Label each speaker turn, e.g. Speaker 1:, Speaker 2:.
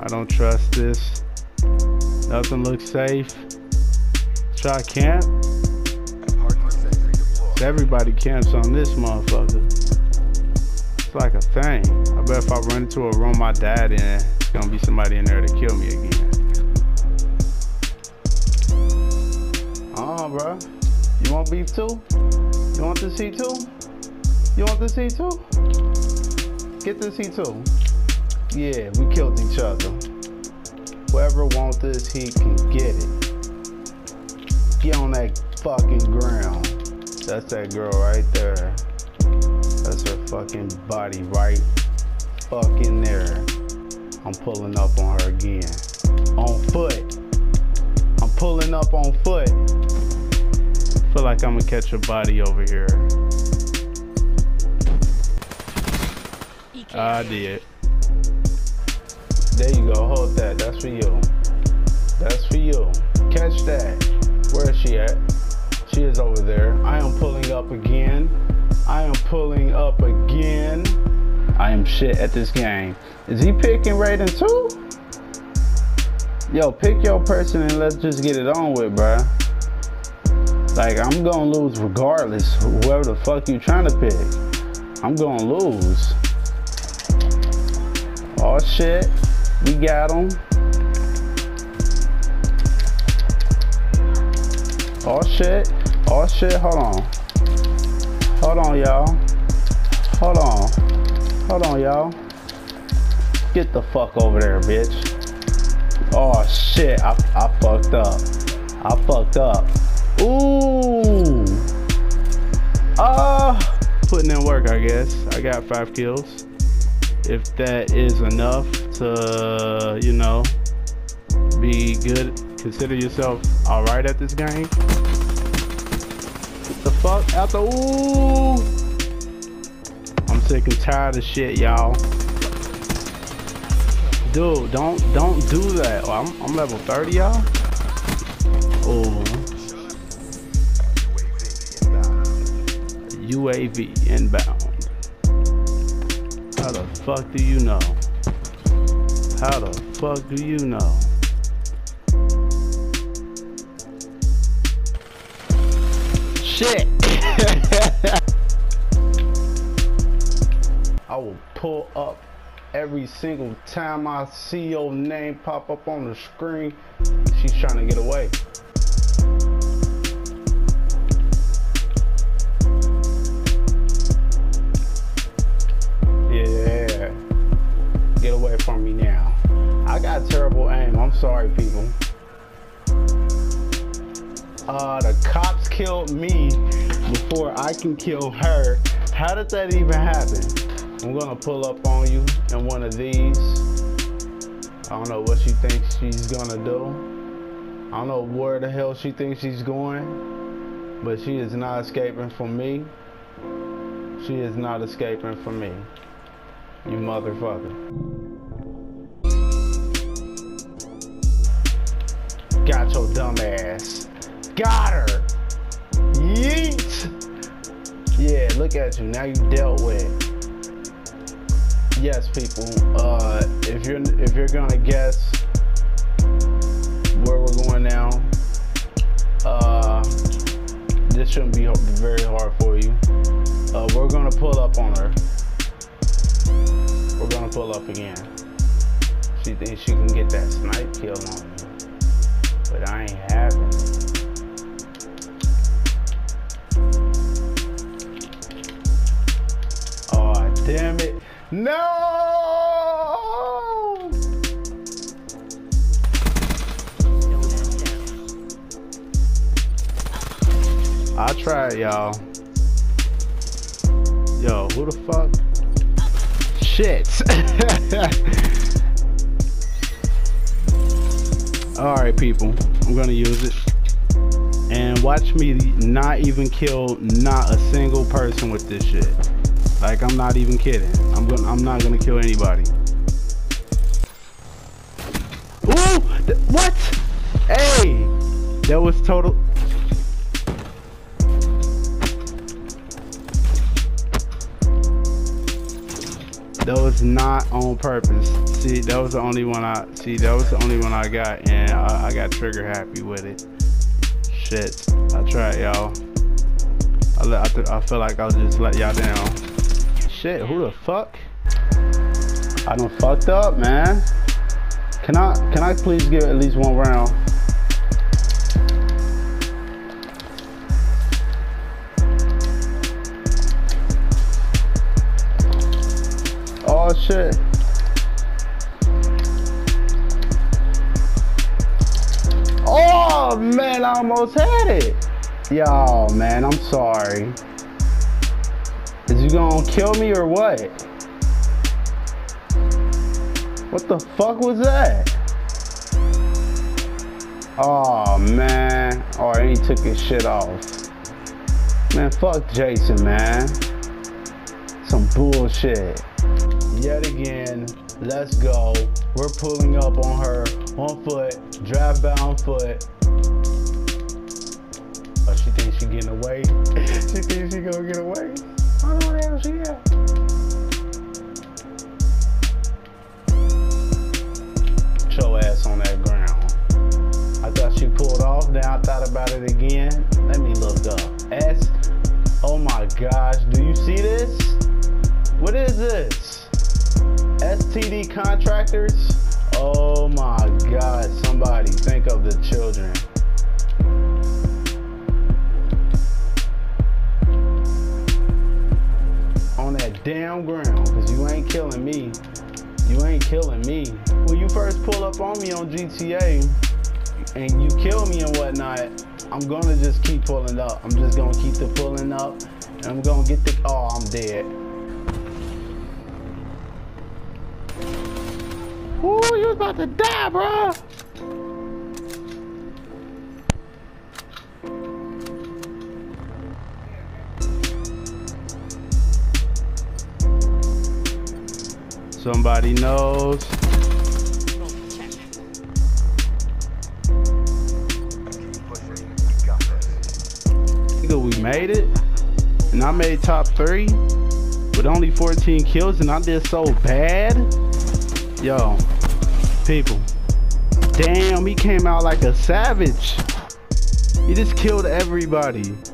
Speaker 1: I don't trust this. Nothing looks safe. Try camp. Everybody camps on this motherfucker. It's like a thing. I bet if I run into a room my dad in, it's gonna be somebody in there to kill me again. Bro. You want beef too? You want the C2? You want the C2? Get the C2. Yeah, we killed each other. Whoever wants this, he can get it. Get on that fucking ground. That's that girl right there. That's her fucking body right fucking there. I'm pulling up on her again. On foot. I'm pulling up on foot. Feel like I'm gonna catch a body over here. I did. There you go, hold that, that's for you. That's for you. Catch that. Where is she at? She is over there. I am pulling up again. I am pulling up again. I am shit at this game. Is he picking Raiden too? Yo, pick your person and let's just get it on with, bruh. Like, I'm gonna lose regardless, whoever the fuck you trying to pick. I'm gonna lose. Oh shit, we got him. Oh shit, hold on. Hold on, y'all. Hold on, y'all. Get the fuck over there, bitch. Oh shit, I fucked up. I fucked up. Ooh. Putting in work, I guess. I got 5 kills. If that is enough to, you know, be good, consider yourself alright at this game. Get the fuck out the ooh. I'm sick and tired of shit, y'all. Dude, don't do that. Oh, I'm level 30, y'all. Oh. UAV inbound. How the fuck do you know? How the fuck do you know? Shit! I will pull up every single time I see your name pop up on the screen. She's trying to get away. Yeah. Get away from me now. I got terrible aim. I'm sorry, people. The cops killed me before I can kill her. How did that even happen? I'm gonna pull up on you in one of these. I don't know what she thinks she's gonna do. I don't know where the hell she thinks she's going, but she is not escaping from me. She is not escaping from me. You motherfucker. Got your dumb ass. Got her. Yeet. Yeah, look at you. Now you dealt with. Yes, people. If you're gonna guess where we're going now, this shouldn't be very hard for you. We're gonna pull up on her. We're gonna pull up again. She thinks she can get that snipe kill on me, but I ain't having it. Oh, damn it. No! I tried, y'all. Yo, who the fuck? Shit. Alright, people. I'm gonna use it. And watch me not even kill not a single person with this shit. Like, I'm not even kidding. I'm not gonna kill anybody. Ooh! What? Hey! That was total. That was not on purpose. See, that was the only one I got, and I got trigger happy with it. Shit, I tried, y'all. I feel like I'll just let y'all down. Shit, who the fuck? I done fucked up, man. Can I please get at least one round? Oh shit. Oh man, I almost had it. Yo, man, I'm sorry. Is you gonna kill me or what? What the fuck was that? Oh man. Oh, and he took his shit off. Man, fuck Jason, man. Some bullshit. Yet again, let's go. We're pulling up on her on foot, draft bound foot. Oh, she thinks she getting away. She thinks she gonna get away. I don't know where the hell she at. Put your ass on that ground. I thought she pulled off, then I thought about it again. Let me look up. Oh my gosh, do you see this? What is this? STD contractors? Oh my God, somebody think of the children. On that damn ground, because you ain't killing me. You ain't killing me. When you first pull up on me on GTA and you kill me and whatnot, I'm gonna just keep pulling up. I'm just gonna keep the pulling up and I'm gonna get the, oh, I'm dead. Ooh, you was about to die, bro. Somebody knows. We made it, and I made top 3 with only 14 kills, and I did so bad. Yo, people, damn, he came out like a savage. He just killed everybody.